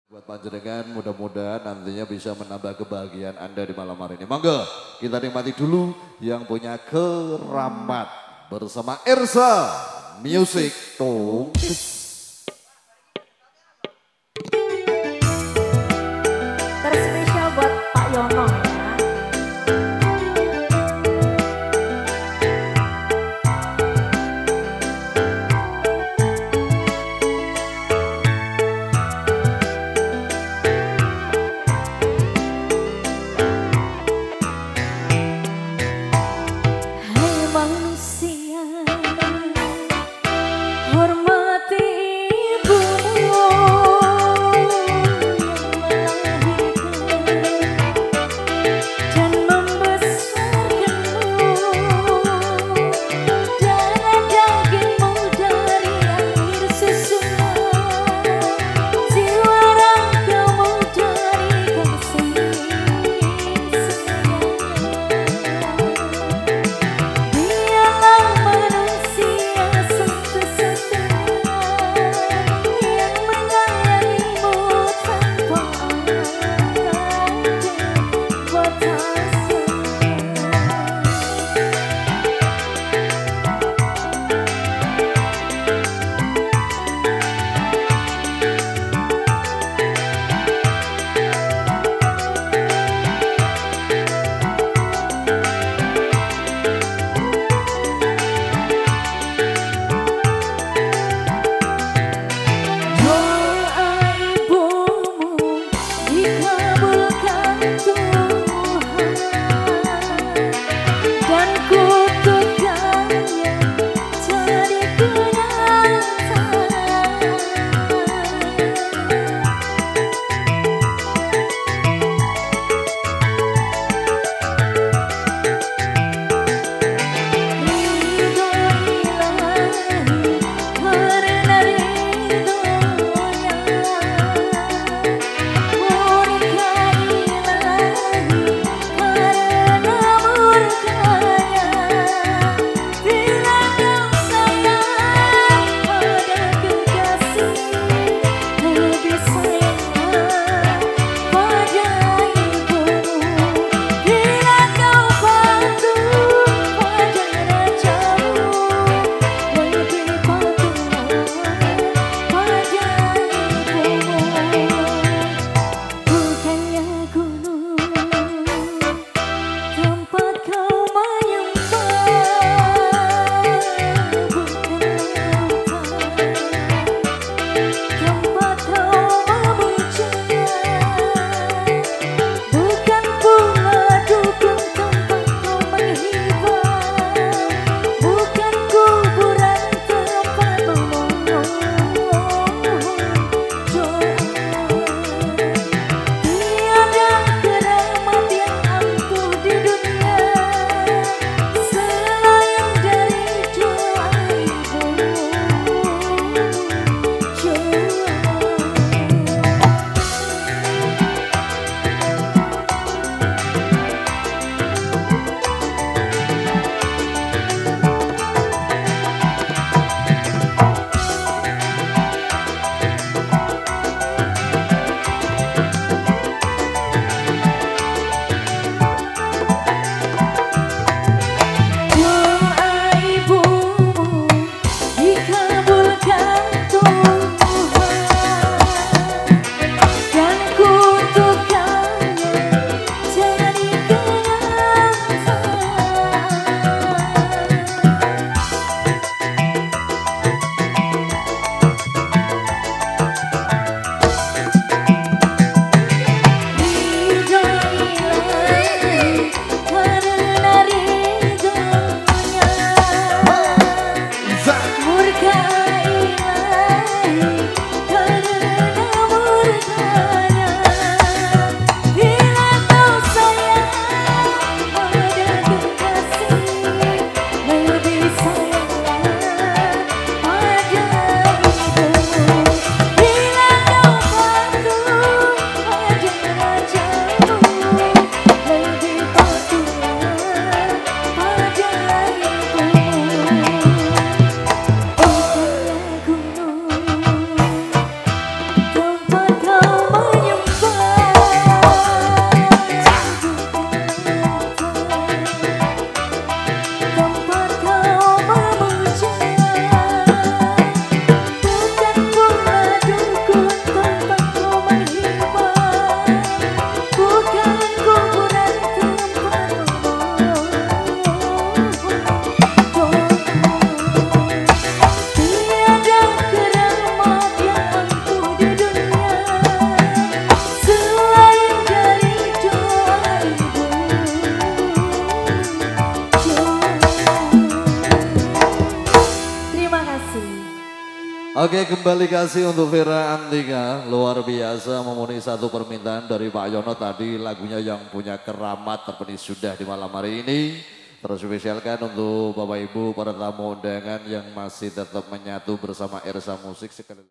Buat panjenengan mudah-mudahan nantinya bisa menambah kebahagiaan Anda di malam hari ini. Monggo kita nikmati dulu yang punya Keramat bersama Ersa Music Tongkis. Terspesial buat Pak Yono ya. Hormati Oke, kembali kasih untuk Vera Antika. Luar biasa memenuhi satu permintaan dari Pak Yono tadi. Lagunya yang punya keramat terpenuhi sudah di malam hari ini. Terspesialkan untuk Bapak Ibu para tamu undangan yang masih tetap menyatu bersama Ersa Musik sekali.